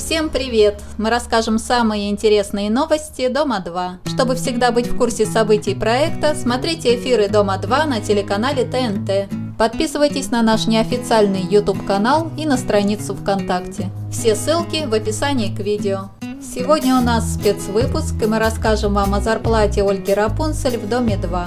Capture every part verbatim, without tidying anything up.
Всем привет! Мы расскажем самые интересные новости Дома два. Чтобы всегда быть в курсе событий проекта, смотрите эфиры Дома два на телеканале Т Н Т. Подписывайтесь на наш неофициальный YouTube канал и на страницу ВКонтакте. Все ссылки в описании к видео. Сегодня у нас спецвыпуск, и мы расскажем вам о зарплате Ольги Рапунцель в Доме два.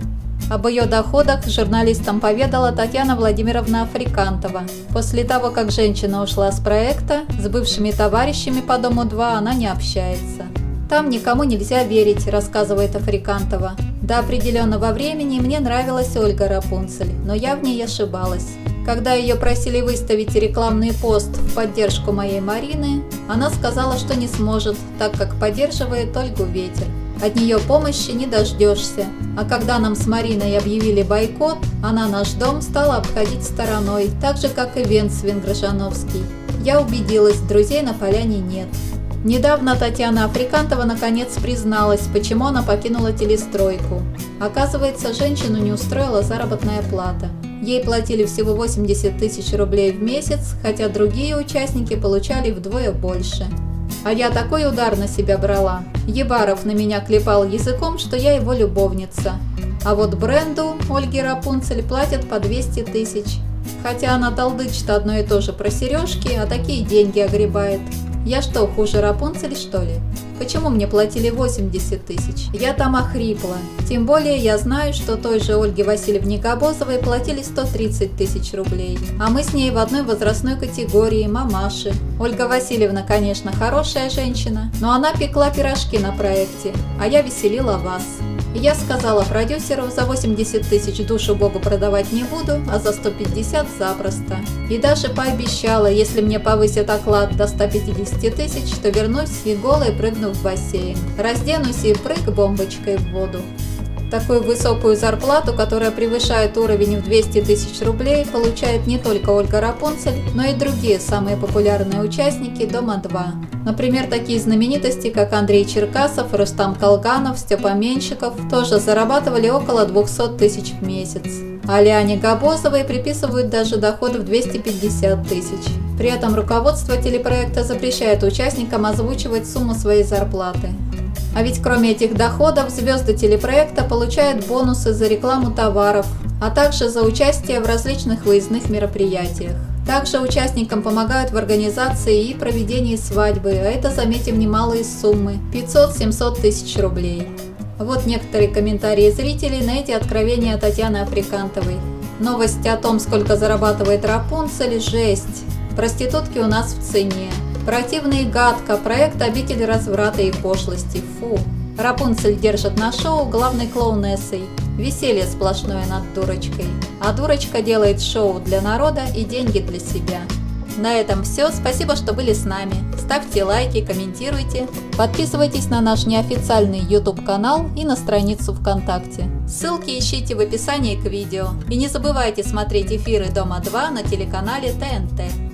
Об ее доходах журналистам поведала Татьяна Владимировна Африкантова. После того, как женщина ушла с проекта, с бывшими товарищами по Дому два она не общается. «Там никому нельзя верить», – рассказывает Африкантова. «До определенного времени мне нравилась Ольга Рапунцель, но я в ней ошибалась. Когда ее просили выставить рекламный пост в поддержку моей Марины, она сказала, что не сможет, так как поддерживает Ольгу Ветер. От нее помощи не дождешься. А когда нам с Мариной объявили бойкот, она наш дом стала обходить стороной, так же, как и Венц Венгржановский. Я убедилась, друзей на поляне нет». Недавно Татьяна Африкантова наконец призналась, почему она покинула телестройку. Оказывается, женщину не устроила заработная плата. Ей платили всего восемьдесят тысяч рублей в месяц, хотя другие участники получали вдвое больше. А я такой удар на себя брала. Ебаров на меня клепал языком, что я его любовница. А вот бренду Ольги Рапунцель платят по двести тысяч. Хотя она толдычит одно и то же про сережки, а такие деньги огребает. Я что, хуже Рапунцель, что ли? Почему мне платили восемьдесят тысяч? Я там охрипла. Тем более я знаю, что той же Ольге Васильевне Габозовой платили сто тридцать тысяч рублей. А мы с ней в одной возрастной категории, мамаши. Ольга Васильевна, конечно, хорошая женщина, но она пекла пирожки на проекте, а я веселила вас. И я сказала продюсеру, за восемьдесят тысяч душу Богу продавать не буду, а за сто пятьдесят запросто. И даже пообещала, если мне повысят оклад до ста пятидесяти тысяч, то вернусь и голой прыгну в бассейн. Разденусь и прыг бомбочкой в воду. Такую высокую зарплату, которая превышает уровень в двести тысяч рублей, получает не только Ольга Рапунцель, но и другие самые популярные участники Дома два. Например, такие знаменитости, как Андрей Черкасов, Рустам Колганов, Степа Меньшиков, тоже зарабатывали около двухсот тысяч в месяц. А Лиане Габозовой приписывают даже доход в двести пятьдесят тысяч. При этом руководство телепроекта запрещает участникам озвучивать сумму своей зарплаты. А ведь кроме этих доходов, звезды телепроекта получают бонусы за рекламу товаров, а также за участие в различных выездных мероприятиях. Также участникам помогают в организации и проведении свадьбы, а это, заметим, немалые суммы – пятьсот-семьсот тысяч рублей. Вот некоторые комментарии зрителей на эти откровения Татьяны Африкантовой. Новости о том, сколько зарабатывает Рапунцель – жесть. Проститутки у нас в цене. Противно и гадко, проект обитель разврата и пошлости, фу. Рапунцель держит на шоу главной клоунессой. Веселье сплошное над дурочкой. А дурочка делает шоу для народа и деньги для себя. На этом все, спасибо, что были с нами. Ставьте лайки, комментируйте. Подписывайтесь на наш неофициальный YouTube канал и на страницу ВКонтакте. Ссылки ищите в описании к видео. И не забывайте смотреть эфиры Дома два на телеканале Т Н Т.